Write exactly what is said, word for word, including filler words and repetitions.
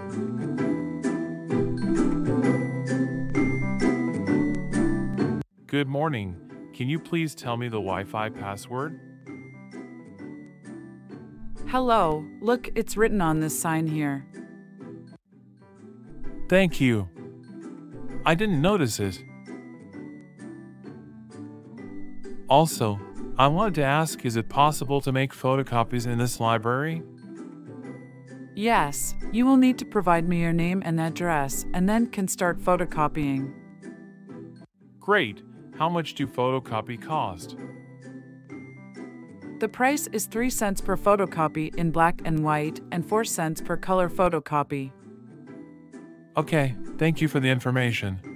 Good morning. Can you please tell me the Wi-Fi password? Hello, look, it's written on this sign here. Thank you. I didn't notice it. Also, I wanted to ask, is it possible to make photocopies in this library? Yes, you will need to provide me your name and address, and then can start photocopying. Great. How much do photocopy cost? The price is three cents per photocopy in black and white and four cents per color photocopy. Okay, thank you for the information.